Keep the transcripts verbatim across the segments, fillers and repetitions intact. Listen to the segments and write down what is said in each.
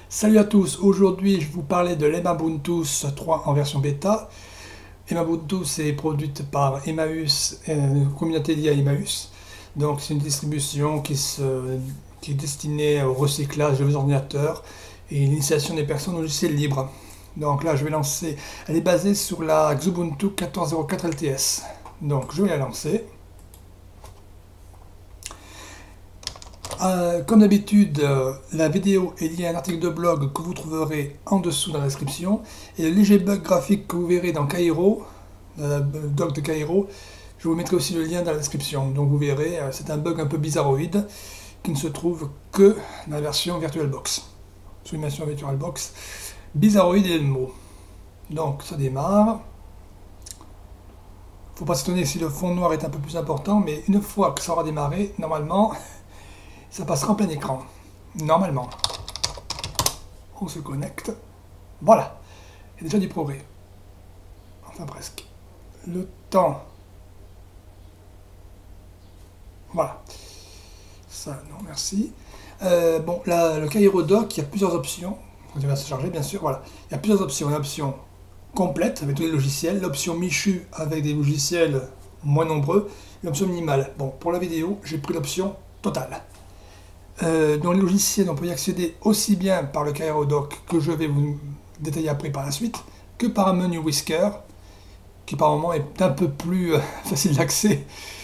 Salut à tous, aujourd'hui je vais vous parler de l'Emabuntu trois en version bêta. Emabuntu c'est produite par Emmaüs, euh, communauté liée à Emmaüs. Donc c'est une distribution qui, se, qui est destinée au recyclage des ordinateurs et l'initiation des personnes au logiciel libre. Donc là je vais lancer, elle est basée sur la Xubuntu quatorze zéro quatre L T S. Donc je vais la lancer. Euh, comme d'habitude, euh, la vidéo est liée à un article de blog que vous trouverez en dessous dans la description. Et le léger bug graphique que vous verrez dans Cairo, dans le blog de Cairo, je vous mettrai aussi le lien dans la description. Donc vous verrez, euh, c'est un bug un peu bizarroïde qui ne se trouve que dans la version VirtualBox. Sur une version VirtualBox, bizarroïde est le mot. Donc ça démarre. Faut pas s'étonner si le fond noir est un peu plus important, mais une fois que ça aura démarré, normalement, ça passera en plein écran, normalement. On se connecte. Voilà. Il y a déjà du progrès. Enfin presque. Le temps. Voilà. Ça, non, merci. Euh, bon, là, le Cairo Dock, il y a plusieurs options. Il va se charger, bien sûr. Voilà. Il y a plusieurs options. Une option complète, avec tous les logiciels. L'option Michu, avec des logiciels moins nombreux. L'option minimale. Bon, pour la vidéo, j'ai pris l'option totale. Euh, dans les logiciels, on peut y accéder aussi bien par le Cairo Dock, que je vais vous détailler après par la suite, que par un menu Whisker, qui par moment est un peu plus euh, facile d'accès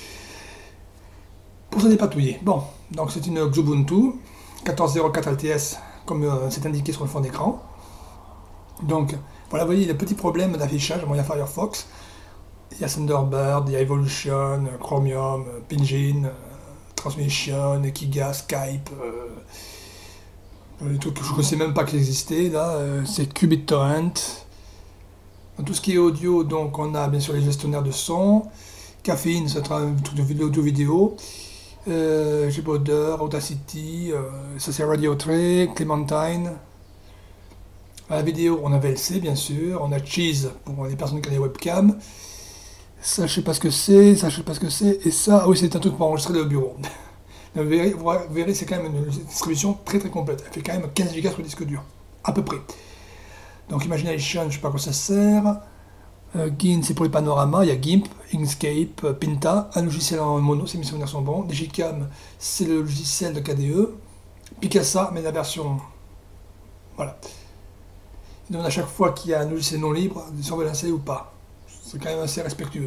pour se dépatouiller. Bon, donc c'est une Xubuntu quatorze zéro quatre L T S, comme euh, c'est indiqué sur le fond d'écran. Donc, voilà, vous voyez le petit problème d'affichage. Bon, il y a Firefox, il y a Thunderbird, il y a Evolution, Chromium, Pingin, Transmission, Kiga, Skype, euh, des trucs que je ne sais même pas qu'ils existaient, là, euh, c'est QBitTorrent. Dans tout ce qui est audio, donc on a bien sûr les gestionnaires de son, Caffeine, c'est un truc de vidéo, vidéo euh, Gboarder, Audacity, euh, ça c'est Radio Tray, Clementine. À la vidéo, on a V L C, bien sûr, on a Cheese pour les personnes qui ont des webcams. Ça, je sais pas ce que c'est, ça, je sais pas ce que c'est, et ça, ah oui, c'est un truc pour enregistrer au bureau. Vous verrez, vous verrez c'est quand même une distribution très très complète. Elle fait quand même quinze gigas sur le disque dur, à peu près. Donc Imagination, je sais pas à quoi ça sert. Euh, Gin, c'est pour les panoramas, il y a GIMP, Inkscape, Pinta, un logiciel en mono, si mes souvenirs sont bons. Digicam, c'est le logiciel de K D E. Picasa, mais la version... Voilà. Il demande à chaque fois qu'il y a un logiciel non libre, de surveiller ou pas. C'est quand même assez respectueux.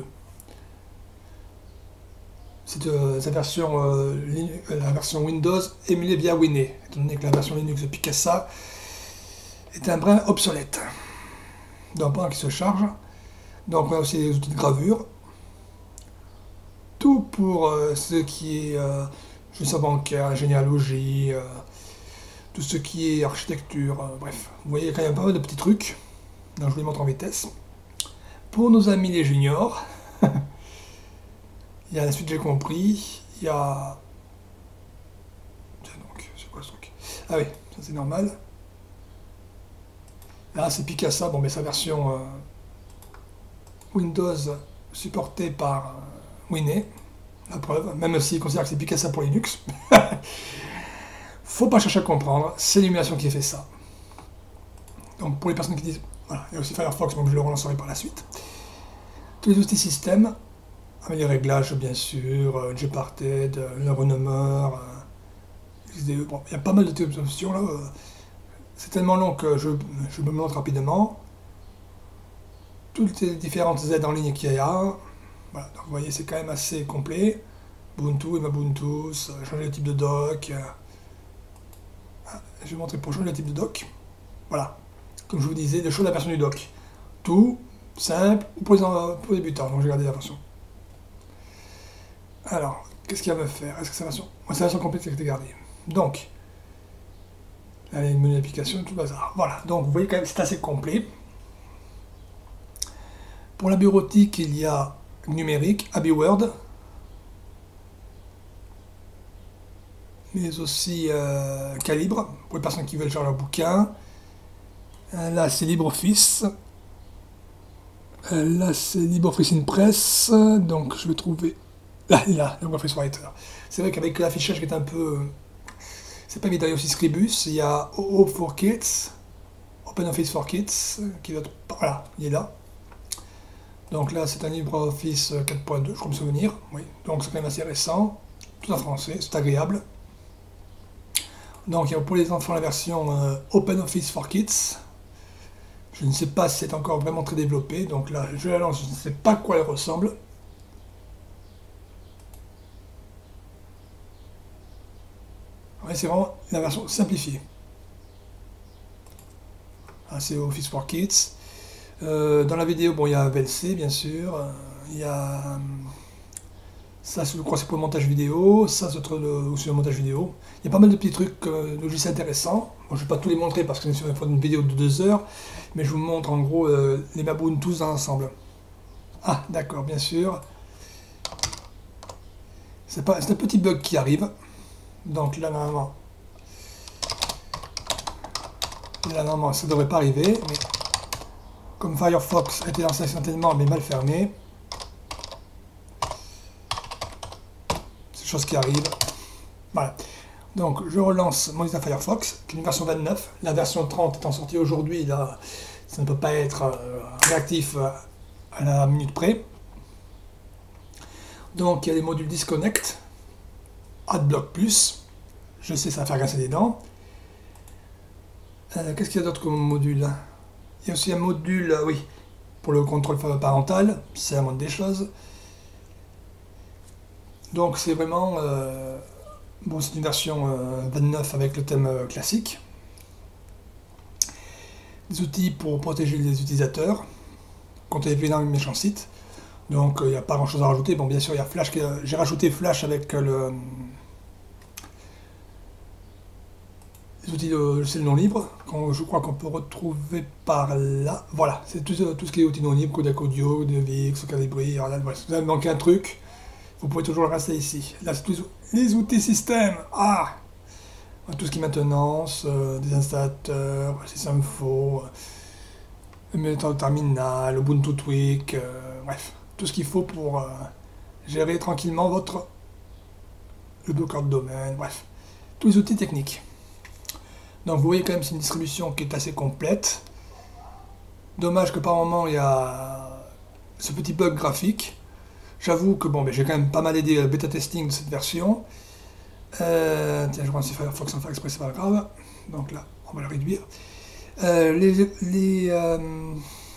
C'est euh, la, version, euh, la version Windows émulée via Winne, étant donné que la version Linux de Picasa est un brin obsolète. Donc pendant qu'il se charge, donc on a aussi les outils de gravure. Tout pour euh, ce qui est euh, gestion bancaire, généalogie, euh, tout ce qui est architecture, euh, bref. Vous voyez, il y a quand même pas mal de petits trucs. Donc je vous les montre en vitesse. Pour nos amis les juniors, il y a la suite j'ai compris, il y a... Tiens donc, c'est quoi ce truc? Ah oui, ça c'est normal. Là c'est Picasa, bon mais sa version euh, Windows supportée par euh, Winne, la preuve, même s'il considère que c'est Picasa pour Linux. Faut pas chercher à comprendre, c'est l'émulation qui fait ça. Donc pour les personnes qui disent... Voilà, il y a aussi Firefox, donc je le relancerai par la suite. Tous les outils système, avec les réglages bien sûr, euh, Gparted, euh, le renommeur, euh, X D E, bon, il y a pas mal d'options là. Euh, c'est tellement long que je, je me montre rapidement. Toutes les différentes aides en ligne qu'il y a. Voilà, donc vous voyez, c'est quand même assez complet. Ubuntu, Emabuntu, changer le type de dock. Euh, ah, je vais montrer pour changer le type de dock. Voilà, comme je vous disais, le choix de la version du dock. Tout simple ou pour les, pour les débutants, donc j'ai gardé la version. Alors, qu'est-ce qu'il va me faire? Est-ce que c'est la version... C'est la version complète qui a été gardée. Donc, là, il y a une menu d'application, tout le bazar. Voilà, donc vous voyez quand même, c'est assez complet. Pour la bureautique, il y a numérique, AbiWord, mais aussi euh, Calibre, pour les personnes qui veulent faire leur bouquin. Euh, là, c'est LibreOffice. Euh, là, c'est LibreOffice Impress, donc je vais trouver... Là, là, LibreOffice Writer. C'est vrai qu'avec l'affichage qui est un peu... c'est pas évident. Il y a aussi Scribus, il y a O O for Kids, OpenOffice for Kids, qui doit être, voilà, il est là. Donc là, c'est un LibreOffice quatre point deux, je crois me souvenir. Oui, donc c'est quand même assez récent, tout en français, c'est agréable. Donc il y a pour les enfants la version euh, OpenOffice for Kids. Je ne sais pas si c'est encore vraiment très développé, donc là, je la lance, je ne sais pas à quoi elle ressemble. Ouais, c'est vraiment la version simplifiée. Ah, c'est Office for Kids. Euh, dans la vidéo, bon, il y a V L C, bien sûr. Euh, Il y a... Ça, je crois, c'est pour le montage vidéo. Ça, c'est aussi le montage vidéo. Il y a pas mal de petits trucs euh, logiciels intéressants. Bon, je ne vais pas tous les montrer parce que c'est sur une vidéo de deux heures. Mais je vous montre en gros euh, les Maboon tous ensemble. Ah, d'accord, bien sûr. C'est pas, c'est un petit bug qui arrive. Donc là, normalement... Là, normalement, ça ne devrait pas arriver. Mais comme Firefox a été lancé accidentellement, mais mal fermé. C'est des choses qui arrivent. Voilà. Donc, je relance Mozilla Firefox, qui est une version vingt-neuf. La version trente étant sortie aujourd'hui, là, ça ne peut pas être euh, réactif euh, à la minute près. Donc, il y a les modules Disconnect, AdBlock Plus. Je sais, ça va faire grincer des dents. Euh, Qu'est-ce qu'il y a d'autre comme module? Il y a aussi un module, euh, oui, pour le contrôle parental. C'est la moindre des choses. Donc, c'est vraiment... Euh, Bon, c'est une version euh, vingt-neuf avec le thème euh, classique. Des outils pour protéger les utilisateurs contre les vilains méchants sites. Donc, il euh, n'y a pas grand chose à rajouter. Bon, bien sûr, il y a Flash. Euh, J'ai rajouté Flash avec euh, le, les outils de logiciels non libres. Je crois qu'on peut retrouver par là. Voilà, c'est tout, tout ce qui est outils non libres, Codec Audio, DevX, Calibri. Alors là, voilà, si vous avez manqué un truc, vous pouvez toujours le rester ici. Là, c'est tous les outils système. Ah, tout ce qui est maintenance, euh, des installateurs, système info, émulateur de terminal, Ubuntu Tweak, euh, bref, tout ce qu'il faut pour euh, gérer tranquillement votre le bloqueur de domaine, bref, tous les outils techniques. Donc vous voyez quand même c'est une distribution qui est assez complète. Dommage que par moment il y a ce petit bug graphique. J'avoue que bon, ben, j'ai quand même pas mal aidé le bêta testing de cette version. Euh, tiens, je pense que Firefox sans faire exprès, c'est pas grave. Donc là, on va le réduire. Euh, les, les, euh...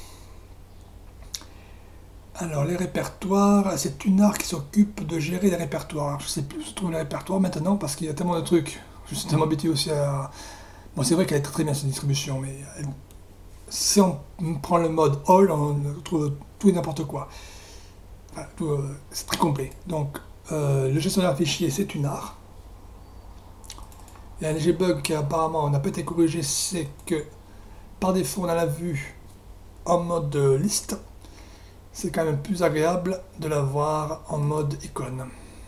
Alors, les répertoires, c'est Tunar qui s'occupe de gérer les répertoires. Je sais plus où se trouvent les répertoires maintenant parce qu'il y a tellement de trucs. Je suis tellement habitué aussi à... Bon, c'est vrai qu'elle est très très bien cette distribution, mais elle... si on prend le mode All, on trouve tout et n'importe quoi. Enfin, euh, c'est très complet. Donc, euh, le gestionnaire de fichiers, c'est Tunar. Il y a un léger bug qui apparemment n'a pas été corrigé, c'est que par défaut on a la vue en mode liste. C'est quand même plus agréable de la voir en mode icône.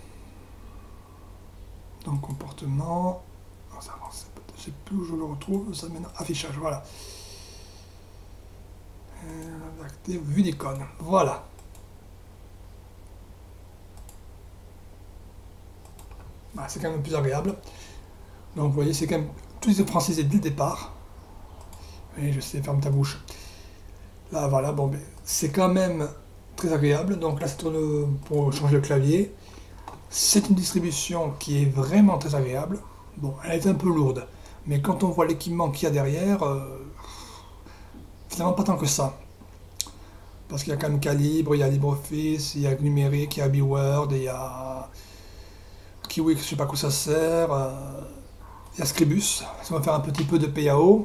Donc comportement, non, ça avance, je sais plus où je le retrouve, ça maintenant affichage, voilà. Euh, vue d'icône, voilà. Bah, c'est quand même plus agréable. Donc vous voyez, c'est quand même tout est francisé dès le départ. Et je sais, ferme ta bouche. Là, voilà, bon, ben, c'est quand même très agréable. Donc là, c'est pour changer le clavier. C'est une distribution qui est vraiment très agréable. Bon, elle est un peu lourde, mais quand on voit l'équipement qu'il y a derrière, euh, finalement pas tant que ça. Parce qu'il y a quand même Calibre, il y a LibreOffice, il y a Numérique, il y a BeWord, il y a Kiwi, je sais pas à quoi ça sert. Euh, il y a Scribus, ça va faire un petit peu de P A O.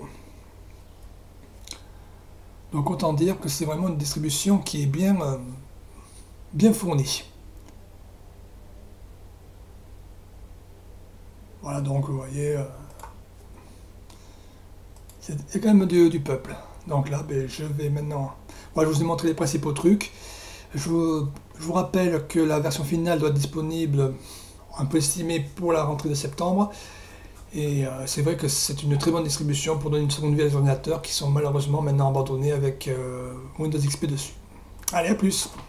Donc autant dire que c'est vraiment une distribution qui est bien, euh, bien fournie. Voilà, donc vous voyez, euh, c'est quand même du, du peuple. Donc là, ben, je vais maintenant... Voilà, je vous ai montré les principaux trucs. Je vous, je vous rappelle que la version finale doit être disponible, un peu estimée, pour la rentrée de septembre. Et euh, c'est vrai que c'est une très bonne distribution pour donner une seconde vie à les ordinateurs qui sont malheureusement maintenant abandonnés avec euh, Windows X P dessus. Allez, à plus!